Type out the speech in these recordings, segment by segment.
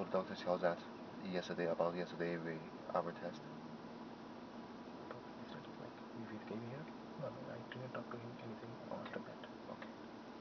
doctor tells that yesterday we our test. Is it like we came here? No, I didn't talk to him anything after that. Okay.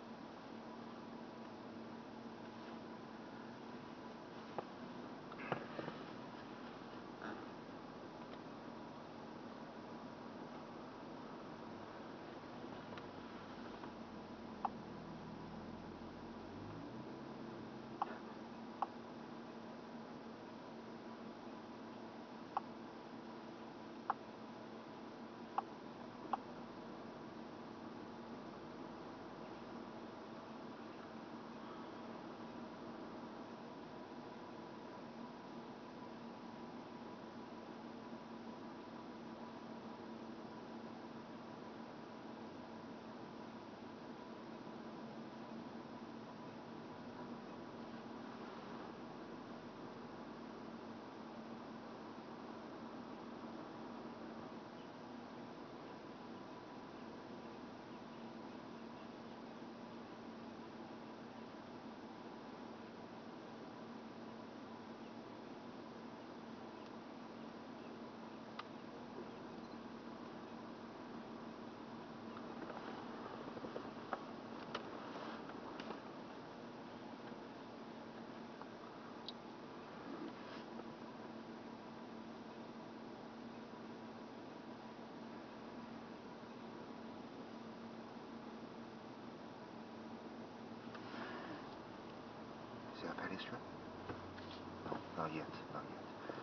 Is it a pedestrian? No, not yet, not yet.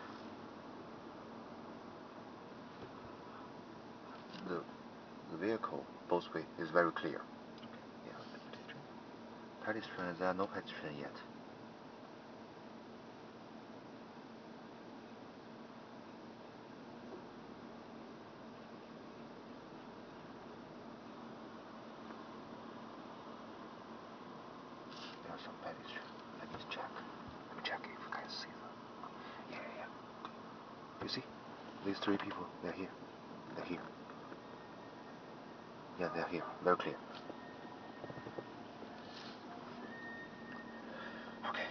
The vehicle, both way, is very clear. Okay. Yeah. Pedestrian. Pedestrian, there are no pedestrian yet. There are some pedestrian. Let me check. Let me check if you can see them. Yeah, yeah, yeah. You see? These three people, they're here. They're here. Yeah, they're here. Very clear. Okay.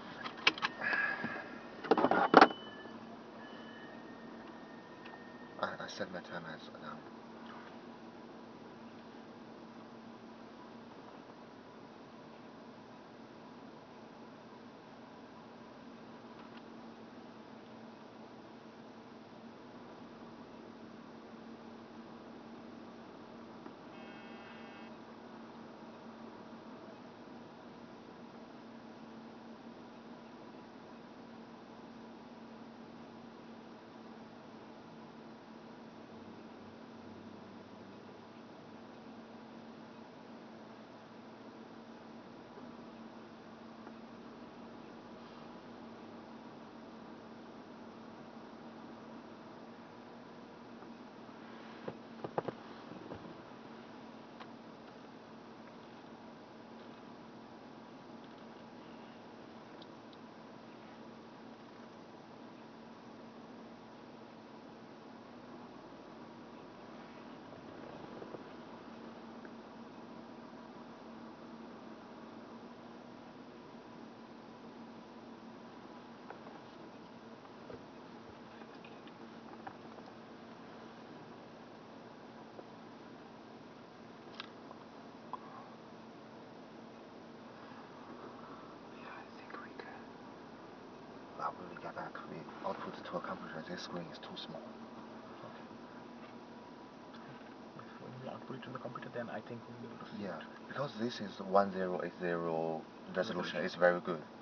I set my time as an hour. When we get back, we output to a computer. This screen is too small. Okay. If when we output it to the computer, then I think we'll be able to see it. Because this is 1080 resolution. It's very good.